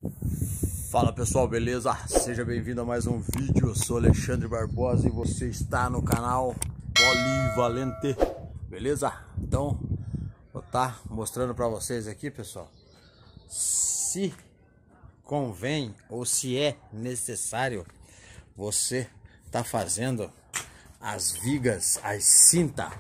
Fala pessoal, beleza? Seja bem-vindo a mais um vídeo. Eu sou Alexandre Barbosa e você está no canal Polivalente, beleza? Então, vou estar mostrando para vocês aqui, pessoal, se convém ou se é necessário você tá fazendo as vigas, as cintas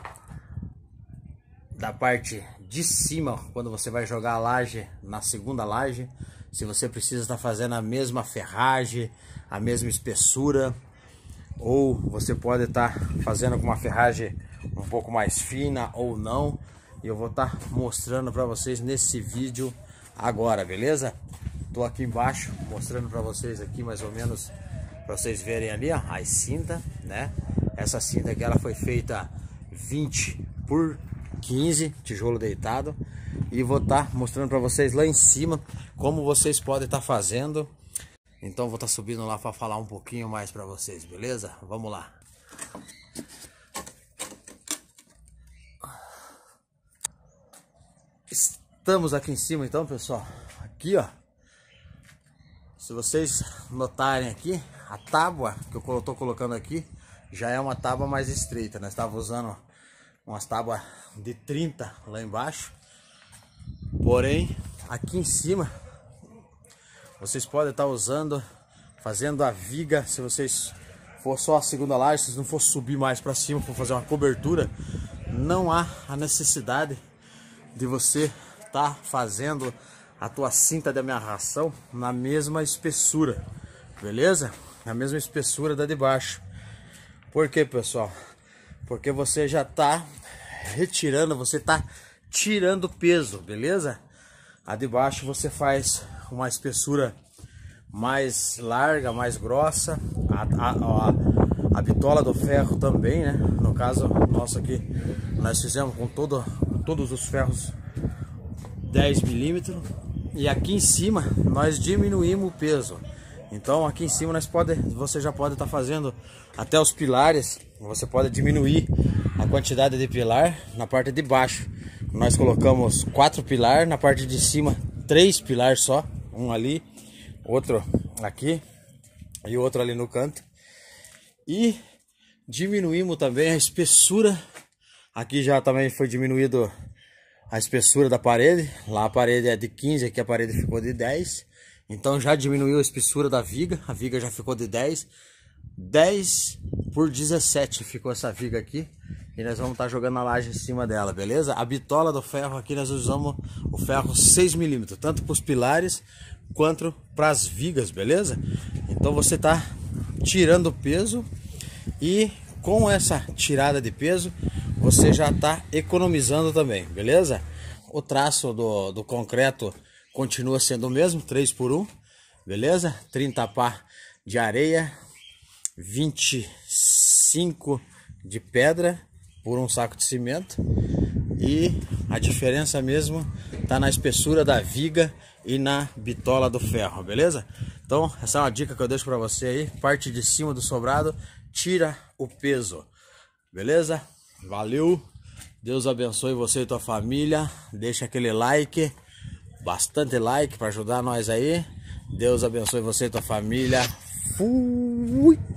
da parte de cima quando você vai jogar a laje na segunda laje. Se você precisa estar fazendo a mesma ferragem, a mesma espessura, ou você pode estar fazendo com uma ferragem um pouco mais fina ou não. E eu vou estar mostrando para vocês nesse vídeo agora, beleza? Tô aqui embaixo mostrando para vocês aqui mais ou menos, para vocês verem ali, ó, as cintas, né? Essa cinta aqui ela foi feita 20 por 15 tijolo deitado. E vou estar mostrando para vocês lá em cima como vocês podem estar fazendo. Então vou estar subindo lá para falar um pouquinho mais para vocês, beleza? Vamos lá. Estamos aqui em cima então, pessoal. Aqui, ó. Se vocês notarem aqui, a tábua que eu estou colocando aqui já é uma tábua mais estreita. Nós estávamos usando umas tábuas de 30 lá embaixo. Porém, aqui em cima, vocês podem estar usando, fazendo a viga. Se vocês for só a segunda laje, se não for subir mais para cima, for fazer uma cobertura, não há a necessidade de você estar fazendo a tua cinta de amarração na mesma espessura, beleza? Na mesma espessura da de baixo. Por quê, pessoal? Porque você já está retirando, você está tirando peso, beleza? A de baixo você faz uma espessura mais larga, mais grossa. A bitola do ferro também, né? No caso nosso aqui, nós fizemos com todos os ferros 10 milímetros. E aqui em cima nós diminuímos o peso. Então aqui em cima você já pode estar fazendo até os pilares. Você pode diminuir a quantidade de pilar na parte de baixo. Nós colocamos 4 pilares, na parte de cima 3 pilares só, um ali, outro aqui e outro ali no canto. E diminuímos também a espessura. Aqui já também foi diminuído a espessura da parede. Lá a parede é de 15, aqui a parede ficou de 10. Então já diminuiu a espessura da viga. A viga já ficou de 10 por 17 ficou essa viga aqui. E nós vamos estar jogando a laje em cima dela, beleza? A bitola do ferro aqui nós usamos o ferro 6 milímetros, tanto para os pilares quanto para as vigas, beleza? Então você está tirando peso e com essa tirada de peso você já está economizando também, beleza? O traço do concreto continua sendo o mesmo, 3 por 1, beleza? 30 pá de areia, 25 de pedra por um saco de cimento. E a diferença mesmo tá na espessura da viga e na bitola do ferro, beleza? Então essa é uma dica que eu deixo para você aí. Parte de cima do sobrado, tira o peso, beleza? Valeu, Deus abençoe você e tua família. Deixa aquele like, bastante like para ajudar nós aí. Deus abençoe você e tua família. Fui!